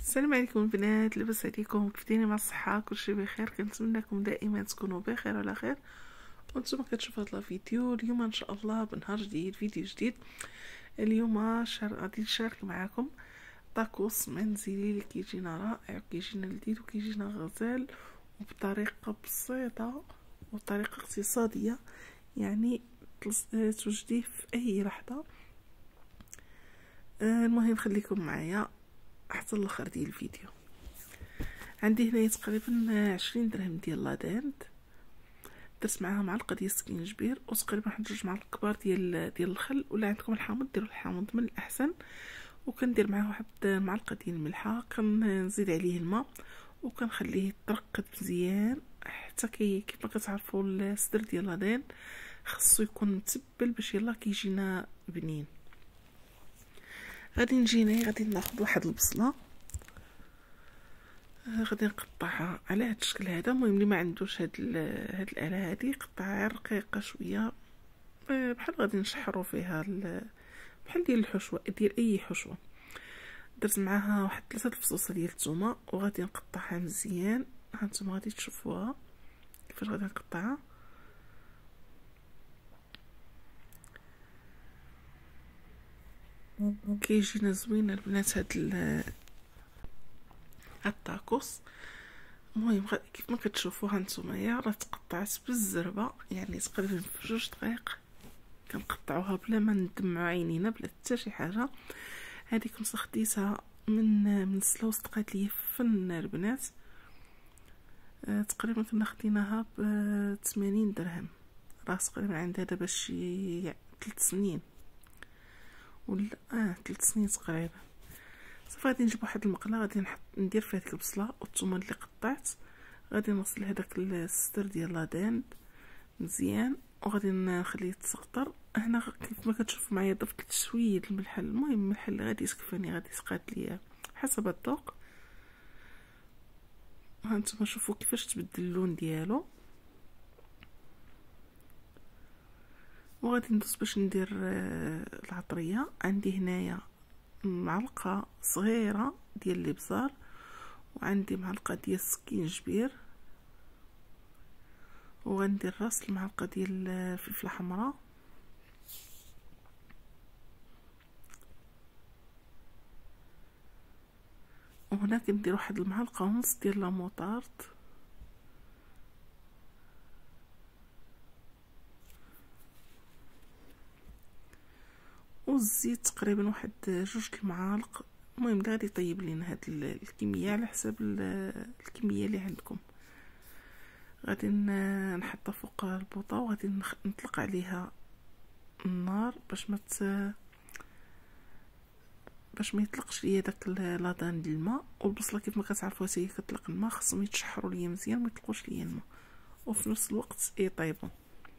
السلام عليكم البنات، لاباس عليكم؟ كيفين؟ مع الصحه؟ كلشي بخير. كنتمنىكم دائما تكونوا بخير وعلى خير. وانتم كتشوفوا هذا الفيديو اليوم ان شاء الله بنهار جديد، فيديو جديد. اليوم غادي نشارك معكم طاكوس منزلي اللي كيجينا رائع، كيجينا لذيذ وكيجينا غزال وبطريقه بسيطه وطريقه اقتصاديه، يعني توجديه في اي لحظه. المهم خليكم معايا حتى الاخر ديال الفيديو. عندي هنايا تقريبا 20 درهم ديال لاداند، درت معاها معلقه ديال السكينجبير وتقريبا واحد 2 معالق كبار ديال الخل، ولا عندكم الحامض ديروا الحامض من الاحسن. وكندير معاه واحد معلقه ديال الملحه، كنزيد عليه الماء وكنخليه يترقد مزيان حتى كيف ما كتعرفوا الصدر ديال لاداند خصو يكون متبل باش يلا كيجينا بنين. غادي نجي غادي ناخذ واحد البصله، غادي نقطعها على هذا الشكل هذا. المهم اللي ما عندوش هاد الاله هذه قطعها رقيقه شويه، بحال غادي نشحروا فيها بحال ديال الحشوه ديال اي حشوه. درت معاها واحد 3 الفصوص ديال الثومه وغادي نقطعها مزيان. هانتوما غادي تشوفوها كيفاش غادي نقطعها. كيجينا زوين البنات هاد الطاكوس. المهم كيف ما كتشوفوا هانتوما راه تقطعت بالزربه، يعني تقريبا في 2 دقائق كنقطعوها بلا ما ندمعوا عينينا بلا حتى شي حاجه. هذيك كنت خديتها من السلا وصدقات ليا فن البنات. تقريبا كنا خديناها ب 80 درهم، راه تقريبا عندها دابا شي 3 سنين ولا 3 سنين تقريبا. صافي غادي نجيب واحد المقله، غادي ندير فيها ديك البصله والثومه اللي قطعت، غادي نغسل هذاك الصدر ديال لاداند مزيان وغادي نخليه يتسقطر. هنا كيف ما كتشوفوا معايا ضفت شويه الملح. المهم الملح اللي غادي يكفيني غادي يسقط ليا حسب الذوق. هانتوما شوفوا كيفاش تبدل اللون ديالو. وغادي ندوز باش ندير العطريه. عندي هنايا معلقه صغيره ديال الابزار، وعندي معلقه ديال السكينجبير، وغندير راس المعلقه ديال الفلفله حمراء، وهنا كندير واحد المعلقه ونص ديال لاموطارد، والزيت تقريبا واحد 2 المعالق. المهم غادي يطيب لينا هاد الكميه على حساب الكميه اللي عندكم. غادي نحطها فوق البوطه وغادي نطلق عليها النار باش ما يطلقش ليا داك لادان ديال الماء. والبصله كيف ما كتعرفوا هي كتطلق الماء، خصهم يتشحروا ليا مزيان ما يطلقوش ليا الماء وفي نفس الوقت يطيبوا.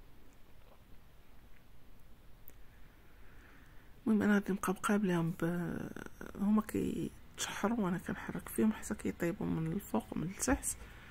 المهم انا غادي نبقى مقابلهم هما كيتشحروا وانا كنحرك فيهم حتى كيطيبوا من الفوق ومن التحت.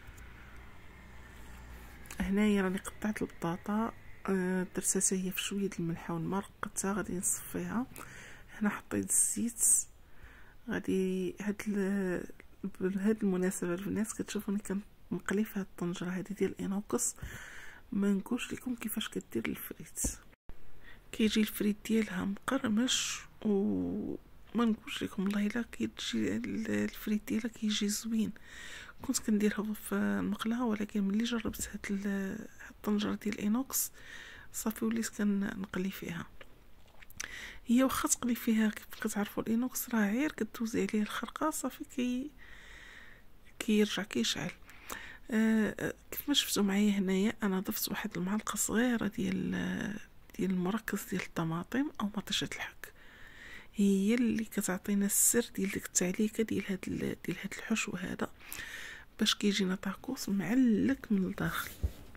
هنايا راني قطعت البطاطا، درتها هي في شويه الملح والماء، رقدتها غادي نصفيها. هنا حطيت الزيت. غادي هاد المناسبه البنات كتشوفوني كنقلي في هاد الطنجره هذه ديال الانوكس. ما نقولش لكم كيفاش كدير الفريت، كيجي الفريت ديالها مقرمش، وما نقولش لكم والله الا كيجي الفريت ديالها كيجي زوين. كنت كنديرها في المقله، ولكن ملي جربت هاد الطنجره ديال الانوكس صافي وليت كنقلي فيها. هي واخا تقلي فيها كيف كتعرفوا الانوكس راه غير كدوزي عليه الخرقه صافي كيرجع كيشعل. كيف ما شفتوا معايا هنايا انا ضفت واحد المعلقه صغيره ديال المركز ديال الطماطم او مطيشه الحك، هي اللي كتعطينا السر ديال ديك التعليكه ديال هاد الحشو هذا باش كيجينا طاكوس معلك من الداخل.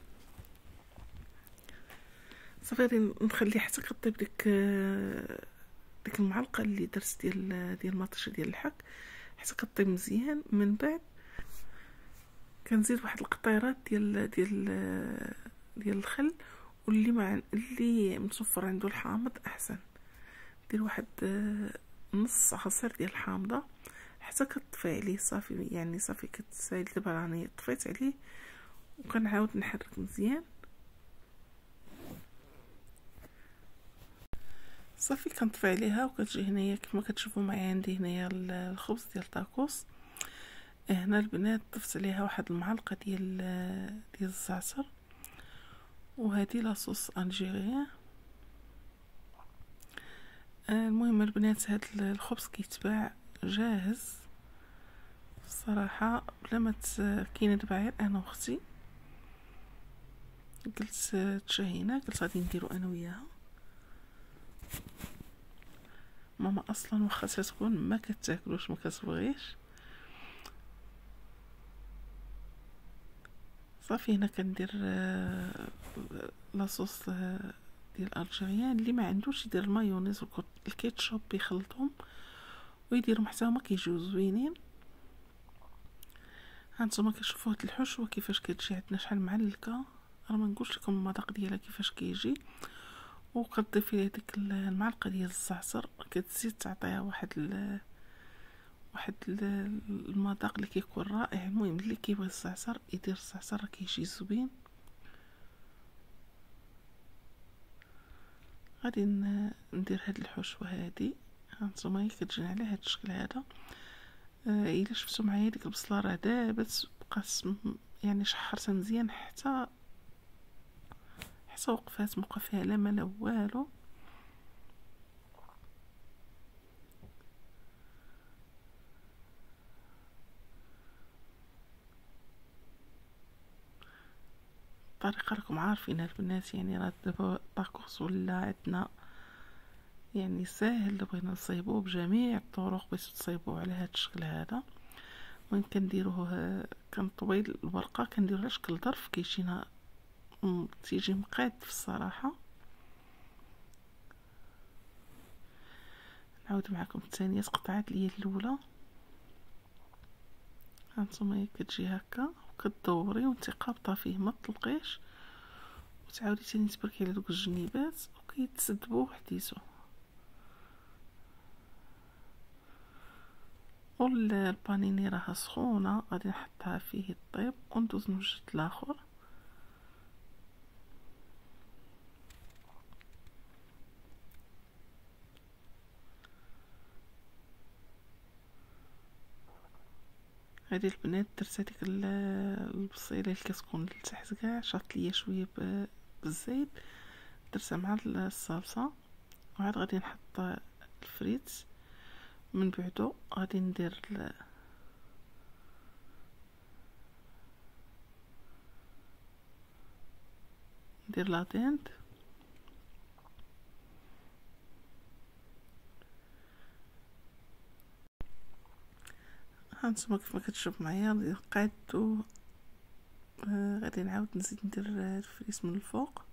صافي غادي نخليه حتى كطيب ديك المعلقه اللي درت ديال مطيشه ديال الحك حتى كطيب مزيان. من بعد كنزيد واحد القطيرات ديال الخل، واللي اللي متوفر عنده الحامض احسن دير واحد نص عصير ديال الحامضه حتى كطفي عليه صافي. يعني صافي كتسالي دابا راني طفيت عليه وكنعاود نحرك مزيان صافي. كنطفي عليها وكتجي هنايا كما كتشوفوا معايا عندي هنايا الخبز ديال الطاكوس. هنا البنات ضفت عليها واحد المعلقه ديال الزعتر، وهذه لاصوص الجيريان. المهم البنات هاد الخبز كيتباع جاهز الصراحه بلا ما كاينه دابا غير انا واختي قلت تشهينا، قلت غادي نديرو انا وياها. ماما اصلا واخا تكون ما كتاكلوش ما كتبغيش. صافي هنا كندير لاصوص ديال الجيريان. اللي ما عندوش يدير المايونيز والكيتشوب يخلطهم ويديرهم حتى هما كيجيو زوينين. هانتوما كتشوفوا هاد الحشوه كيفاش كتجي عندنا شحال معلكه، راه ما نقولش لكم المذاق ديالها كيفاش كيجي. وكتضيفي ليه ديك المعلقه ديال الزعتر، كتزيد تعطيها واحد المذاق اللي كيكون رائع. المهم اللي كيبغي الزعتر يدير الزعتر راه كيجي زوين. غادي ندير هاد الحشوه هادي. هانتوما هي كتجي على هاد الشكل هذا. الا شفتوا معايا ديك البصله راه دابت بقات يعني شحرتها مزيان حتى وقفات مبقى فيها لا ما لا والو. الطريقه راكم عارفينها البنات، يعني راه دابا الطاكوس ولا عندنا يعني ساهل. بغينا نصايبوه بجميع الطرق باش تصايبوه على هذا الشكل هذا. وين كنديروه كنطوي الورقه كنديرو على شكل ظرف كيجينا تيجي مقاد في الصراحه. نعاود معكم الثانيه تقطعات ليا الاولى. هانتوما هي كتجي هكا وكتدوري وانت قابطه فيه ما تطلقيش، وتعاودي تاني تبركي على دوك الجنيبات وكيتسدبوا وحديتو. والبانيني راها سخونه غادي نحطها فيه الطيب وندوز نوجد الاخر. هذه البنات درت هذيك البصيله اللي كتكون لتحت كاع شاط ليا شويه بالزيت، درتها مع الصلصه. وعاد غادي نحط الفريت من بعدو. غادي ندير لا ديند. هانتوما كيف ما كتشوف معايا قادو. غادي نعاود نزيد ندير الفريس من الفوق.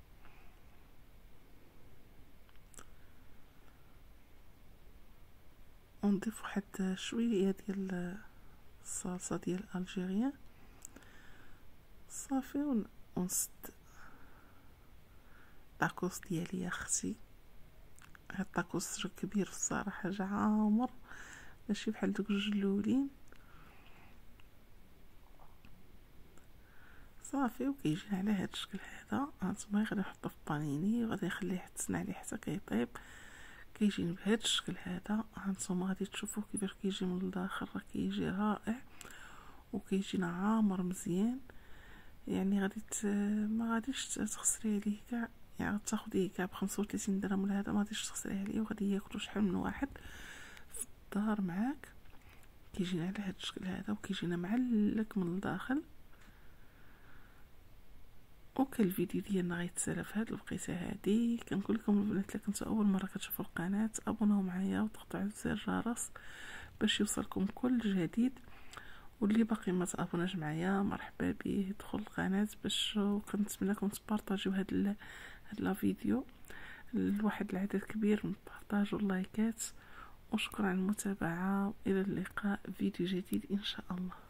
ونضيف واحد شويه ديال الصلصه ديال الجيريان صافي. ونسد الطاكوس ديالي يا اختي. هاد الطاكوس جا كبير الصراحه، جا عامر ماشي بحال دوك الجوج الاولين صافي. وكيجي على هاد الشكل هذا. هانتوما غادي نحطو في البانيني وغادي نخليه يحتسن عليه حتى كيطيب. كيجيني بهذا الشكل هذا. هانتوما غادي تشوفوا كيفاش كيجي من الداخل، راه كيجي رائع وكيجينا عامر مزيان. يعني غادي ما غاديش تخسري عليه كاع. يعني تاخديه كاع ب35 درهم ولا هذا ما غاديش تخسري عليه، وغادي ياكلو شحال من واحد في الدار معاك. كيجينا على هذا الشكل هذا وكيجينا معلك من الداخل. وكان الفيديو ديالنا غيتسالى في هاد الوقيته هادي. كنقول لكم البنات الا كنتو اول مره كتشوفوا القناه ابوناو معايا وتقطعوا زر الجرس باش يوصلكم كل جديد. واللي باقي ما تابوناش معايا مرحبا به يدخل القناه باش. وكنتمنىكم تبارطاجيو هاد لا فيديو لواحد العدد كبير من البارطاج واللايكات. وشكرا على المتابعه، والى اللقاء فيديو جديد ان شاء الله.